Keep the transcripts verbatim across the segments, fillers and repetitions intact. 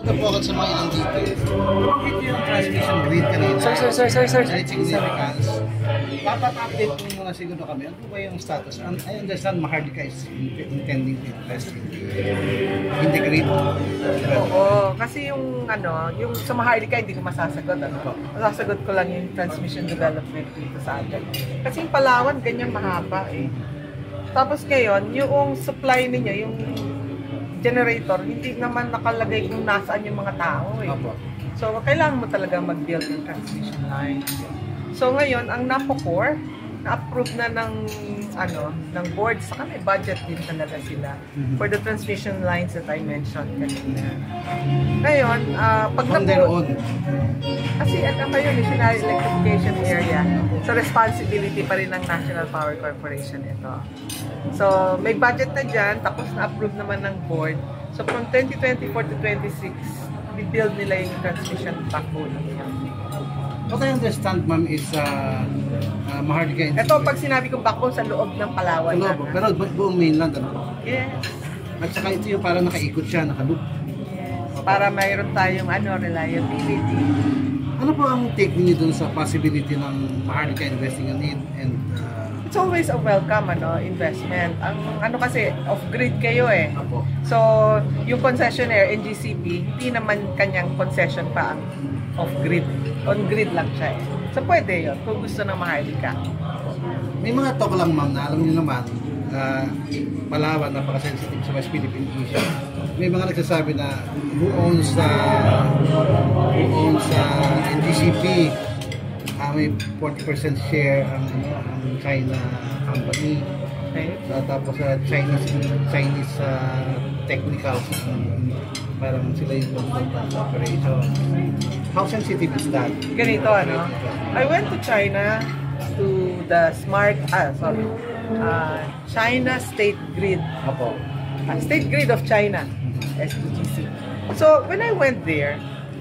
ito po agad sa mga ilang details. Bakit yung transmission grid kanina? Sir, sir, sir, sir, sir. Its significance. Dapat update po muna siguro kami. Ano po ba yung status? I understand Mahardika is intending to invest in the grid. Oo, kasi yung ano, yung sa Mahardika hindi ko masasagot. Ano? Masasagot ko lang yung transmission development dito sa atin. Kasi yung Palawan, ganyan mahaba eh. Tapos ngayon, yung supply ninyo, yung generator, hindi naman nakalagay kung nasaan yung mga tao eh. So, kailangan mo talaga mag-build ng transmission line. So, ngayon, ang NAPOCOR, na-approve na ng, ano, ng board, saka may budget din talaga sila for the transmission lines that I mentioned kanina. Ngayon, uh, pag na-po, kasi ano kayo, National Electrification Area, so responsibility pa rin ng National Power Corporation ito. So, may budget na dyan, tapos na-approve naman ng board. So, from twenty twenty-four to twenty-six, i-build nila yung transmission backbone. What I understand, ma'am, is uh, uh, Mahardika. Ito, pag sinabi kong backbone, sa loob ng Palawan. Sa loob, pero buong mainland, ano? Yes. At saka ito yung parang nakaikot siya, nakaloop. Yes. Para mayroon tayong ano, reliability. Ano po ang take niyo dun sa possibility ng Mahardika investing in it? And, uh, it's always a welcome ano, investment. Ang ano kasi, off-grid kayo eh. Apo. So, yung concessionaire, N G C P, hindi naman kanyang concession pa ang off-grid. On-grid lang siya eh. So, pwede yun kung gusto ng Mahardika. May mga talk lang, ma'am, na alam niyo naman, uh, Palawan, napaka-sensitive sa West Philippine issue. May mga nagsasabi na who owns sa uh, who owns sa uh, N G C P, uh, may forty percent share ang, ano, ang China company. Okay. Uh, tapos sa uh, Chinese Chinese uh, technicals, um, parang sila yung consultant sa operation. How sensitive is that? Ganito ano, I went to China to the smart, ah sorry, uh, China State Grid. Apo. Uh, State Grid of China, S D G C. So when I went there,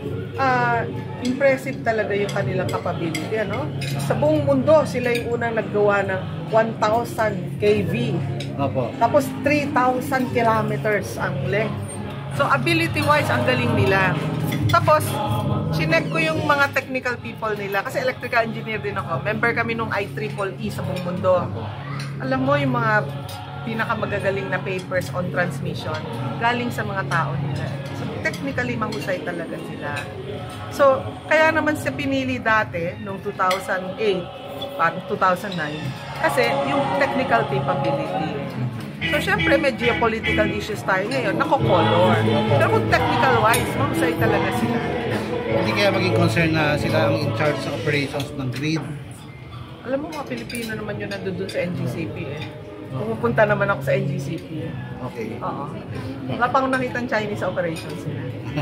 uh, impressive talaga yung kanilang capability, ano? Sa buong mundo, sila yung unang naggawa ng one thousand K V. Apo. Tapos three thousand kilometers ang length. So ability-wise, ang galing nila. Tapos, chinek ko yung mga technical people nila. Kasi electrical engineer din ako. Member kami nung I triple E sa buong mundo. Alam mo yung mga pinakamagagaling na papers on transmission, galing sa mga tao nila. So, technically, mahusay talaga sila. So, kaya naman siya pinili dati, noong two thousand eight, parang two thousand nine, kasi yung technical capability. So, syempre, may geopolitical issues tayo ngayon, nako-color. Pero kung technical-wise, mahusay talaga sila. Hindi kaya maging concern na sila ang in charge sa operations ng grid? Alam mo, mga Pilipino naman yun nandun sa N G C P eh. Pumupunta naman ako sa N G C P. Okay. Oo. Wala pang nakitang Chinese operations nila.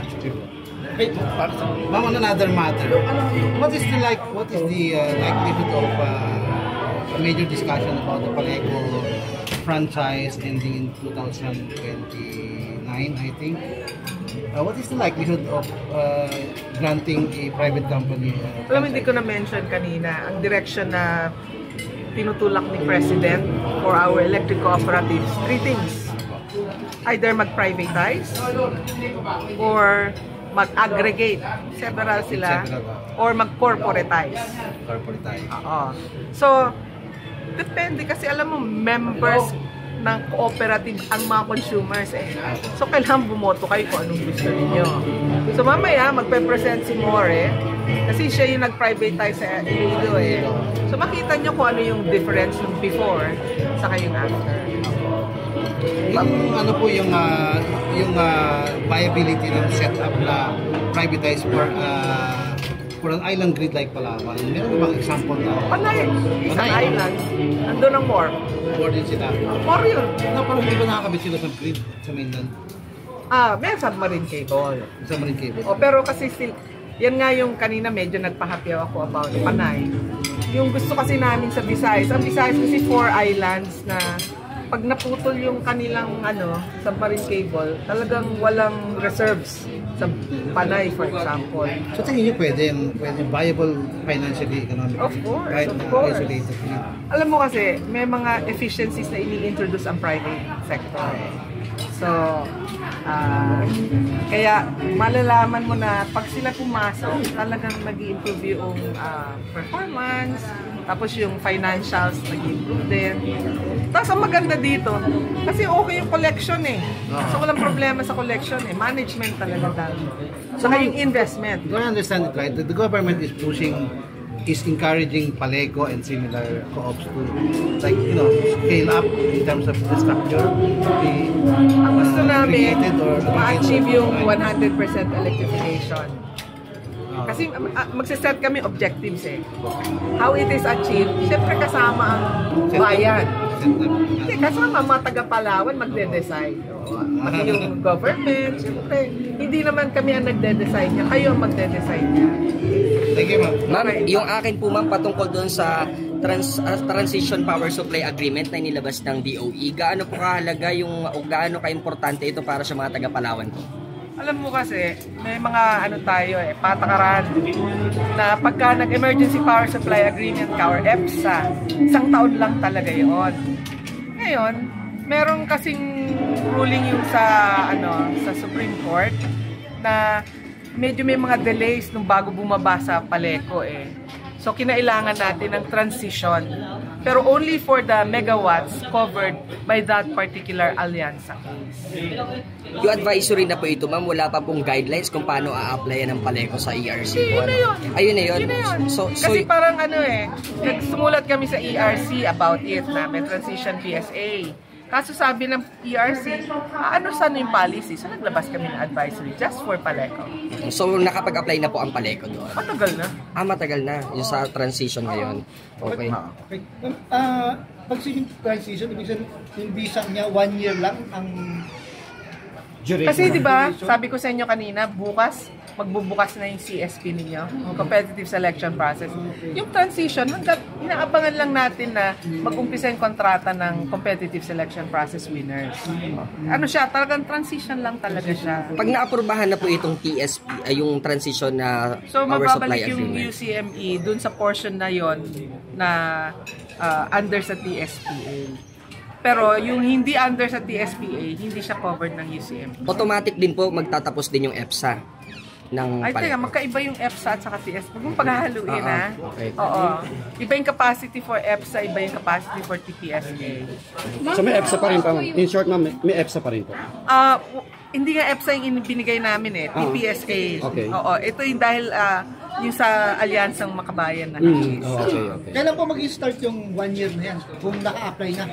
Ma'am, on another matter, what is the like? What is the uh, likelihood of uh, a major discussion about the Paleco franchise ending in two thousand twenty-nine, I think? Uh, what is the likelihood of uh, granting a private company? Uh, Alam mo, hindi ko na-mention kanina ang direction na tinutulak ni President for our electric cooperatives. Three things. Either mag-privatize or mag-aggregate. Several sila. Or mag-corporatize. Corporatize. Oo. So, depende kasi alam mo, members ng cooperative ang mga consumers eh. So, kailangan bumoto kayo kung anong gusto ninyo. So, mamaya, magpe-present si More, kasi siya yung nag-privatize sa Iloilo eh. So, makita nyo kung ano yung difference yung before saka yung after. Yung ano po yung uh, yung uh, viability ng setup na privatize for uh, for an island grid like Palawan. Meron bang example na? Panay! Isang island. Nandun ang More. More din sila. More yun. No, pero hindi ba nakakabit sila sa grid sa mainland? Ah, may submarine cable. Submarine cable. O, pero kasi still, yan nga yung kanina medyo nagpahapyaw ako about Panay. Yung gusto kasi namin sa Visayas, ang Visayas kasi four islands na pag naputol yung kanilang ano, submarine cable, talagang walang reserves sa Panay, for example. So tingin niyo pwede, pwede viable financially, economically? Of course, kahit of na course. isolated grid. Alam mo kasi, may mga efficiencies na ini-introduce ang private sector. So, Ah, kaya malalaman mo na pag sila pumasok, talagang nag-improve yung ah, performance, tapos yung financials nag-improve din. Tapos ang maganda dito, kasi okay yung collection eh. So walang problema sa collection eh. Management talaga dahil. Saka yung investment. Do I understand it right? The government is pushing, is encouraging Paleco and similar co-ops to, like, you know, scale up in terms of the structure. The, Ang gusto uh, namin, created or ma-achieve created, yung right? one hundred percent electrification. Ah. Kasi uh, magsiset kami objectives eh. How it is achieved, syempre kasama ang bayan. Hindi, kasama mga taga-Palawan magde-decide. Oo, pati yung government, syempre. Hindi naman kami ang nagde-decide niya, kayo ang magde-decide niya. Thank you, ma'am. Ma'am, yung akin po ma'am patungkol doon sa trans, uh, Transition Power Supply Agreement na inilabas ng D O E, gaano po kahalaga yung, o gaano ka-importante ito para sa mga taga-Palawan po? Alam mo kasi, may mga ano tayo eh, patakaran na pagka nag-emergency power supply agreement ka or EPSA, isang taon lang talaga yun. Ngayon, meron kasing ruling yung sa ano sa Supreme Court na medyo may mga delays nung bago bumaba sa Paleco eh. So kinailangan natin ng transition. Pero only for the megawatts covered by that particular alyansa case. Yung advisory na po ito ma'am, wala pa pong guidelines kung paano a-applyan ng Paleco sa E R C po. Yun na yun. Ayun na yun. Yun na yun. So, so, Kasi parang ano eh, nagsumulat kami sa E R C about it na may transition P S A. Kaso sabi ng E R C, ah, ano sana yung policy? So naglabas kami ng advisory just for Paleco. so nakapag-apply na po ang Paleco doon. Matagal na. Ah, matagal na. Yung sa transition ngayon. Okay. Okay. Uh, pag sinong transition, ibig sabihin, yung visa niya, one year lang ang duration. Kasi di ba, sabi ko sa inyo kanina, bukas, magbubukas na yung C S P ninyo, yung competitive selection process. Yung transition, hanggat inaabangan lang natin na mag-umpisa yung kontrata ng competitive selection process winners. Ano siya, talagang transition lang talaga siya. Pag naaprubahan na po itong T S P, ay yung transition na So power supply mababalik yung agreement. U C M E dun sa portion na yon na uh, under sa T S P A. Pero yung hindi under sa T S P A, hindi siya covered ng U C M E. Automatic din po magtatapos din yung EPSA ng Ay, teka, Paleco. magkaiba yung EPSA at saka T S P. Huwag mong paghahaluin, Ah, ha? okay. Oo. Iba yung capacity for EPSA, iba yung capacity for T P S A. So may EPSA pa rin pa, ma'am. In short, ma'am, may- may EPSA pa rin po. Ah, w- hindi nga EPSA yung binigay namin eh, T P S A. Okay. Oo, ito yung dahil ah, yung sa Alyansang Makabayan na Mm. case. Oh, okay, okay. Kailan po mag-start yung one year na yan? Kung naka-apply na?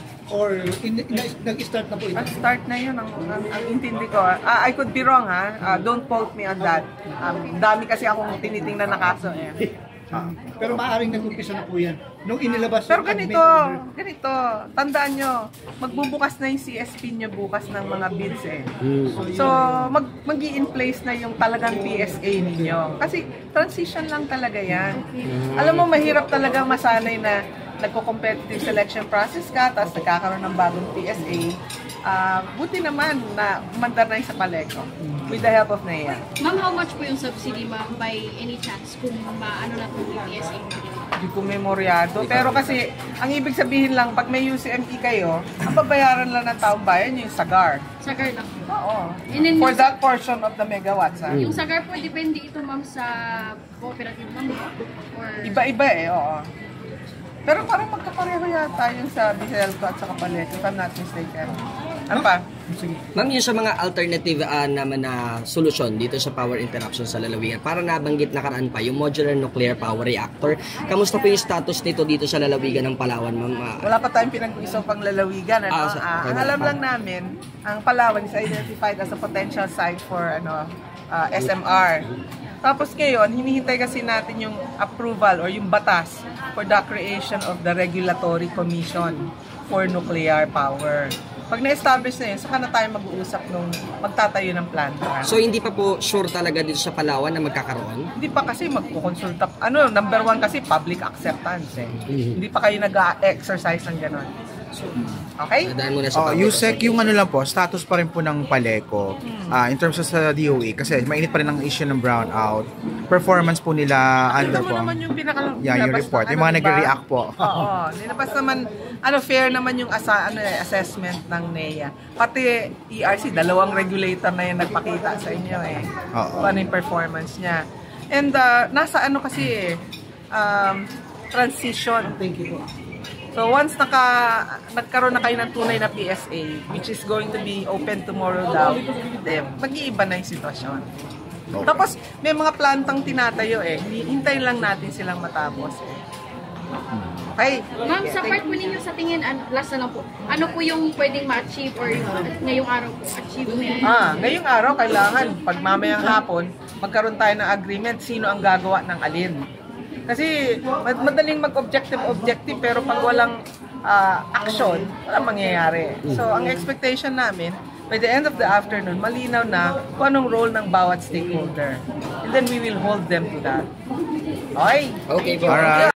Or in, in, nag-start na po ito? At start na yun, ang, ang, ang intindi ko. Ah, I could be wrong ha, Ah, don't quote me on that. Um, dami kasi akong tinitingnan na kaso eh. Ah, pero maaaring nag-umpisa na po yan. Nung inilabas Pero yung ganito, admin- ganito, tandaan nyo, magbubukas na yung C S P nyo bukas ng mga bids eh. So, mag, mag-i-in place na yung talagang P S A ninyo. Kasi transition lang talaga yan. Alam mo, mahirap talaga masanay na nagko-competitive selection process ka, tapos nagkakaroon ng bagong P S A. Ah, buti naman na umandar na yung sa Paleco with the help of N E A. Ma'am, how much po yung subsidy, ma'am, by any chance kung maano na po yung P S A? Hindi ko memoryado. Pero kasi, ang ibig sabihin lang, pag may U C M E kayo, ang babayaran lang ng taong bayan yung sagar. Sagar lang po. Oo. And then For yung- that portion of the megawatts, ha? Yung sagar po, depende ito, ma'am, sa cooperative, ma'am, or... Iba-iba eh, oo. Pero parang magkapareho yata yung sa Biselco at sa Paleco, if I'm not mistaken. Ano pa? Ma'am, yun sa mga alternative ah, naman na solusyon dito sa power interruption sa lalawigan. Para nabanggit na karaan pa, yung modular nuclear power reactor. Kamusta po yung status nito dito sa lalawigan ng Palawan, ma'am? Ah, Wala pa tayong pinag-uusapang lalawigan. Ano? Ah, sa- Ah, okay ang na. alam lang namin, ang Palawan is identified as a potential site for ano ah, S M R. Tapos ngayon, hinihintay kasi natin yung approval or yung batas for the creation of the Regulatory Commission for Nuclear Power. Pag na-establish na yun, saka na tayo mag-uusap nung magtatayo ng planta. so, hindi pa po sure talaga dito sa Palawan na magkakaroon? Hindi pa kasi magkukonsulta. Ano, number one kasi public acceptance eh. Hindi pa kayo nag-exercise ng gano'n. Okay? Dadaan muna sa Oh, public Yusek, consultation. yung ano lang po, status pa rin po ng Paleco ah, in terms of sa D O A kasi mainit pa rin ang issue ng brownout. Performance po nila under Ito mo po. naman yung pinaka Yeah, yung nilabas report. ng Yung mga ano, diba? nagre-react po. Oo. Nilabas naman, ano, fair naman yung asa, ano, eh, assessment ng N E A. Pati E R C, dalawang regulator na yung nagpakita sa inyo eh. Oo. Kung ano yung performance niya. And uh, nasa ano kasi eh, um, transition. Thank you. So once naka, nagkaroon na kayo ng tunay na P S A, which is going to be open tomorrow daw, eh, mag-iiba na yung sitwasyon. Tapos may mga plantang tinatayo eh, hintayin lang natin silang matapos eh. Okay. Ma'am, sa part po ninyo sa tingin, an- last na lang po, ano po yung pwedeng ma-achieve or ngayong araw po, achieve na Ah, ngayong araw kailangan pag mamayang hapon magkaroon tayo ng agreement sino ang gagawa ng alin. Kasi mad- madaling mag-objective objective pero pag walang ah, action, wala mangyayari. So ang expectation namin by the end of the afternoon, malinaw na kung anong role ng bawat stakeholder. And then we will hold them to that. Okay? Okay po. Alright.